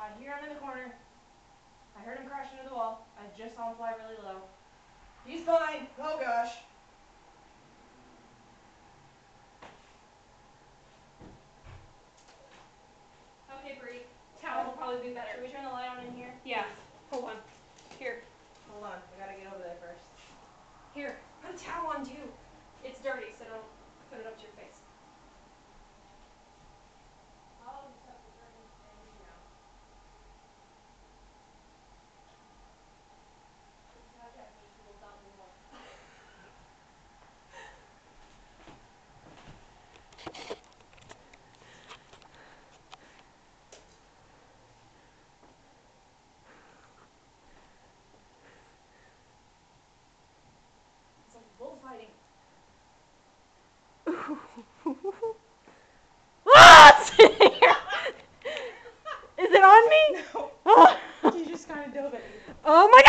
I hear him in the corner. I heard him crash into the wall. I just saw him fly really low. He's fine. Oh gosh. Okay, Bree. Towel will probably be better. Should we turn the light on in here? Yeah. Hold on. Here. Hold on. I gotta get over there first. Here. Put a towel on too. It's dirty, so don't put it up to your face. I'll just have the curtains hanging down. This is how Japanese people thought we were. It's like bullfighting. Is it on me? No. Oh. He just kind of dove at you. Oh my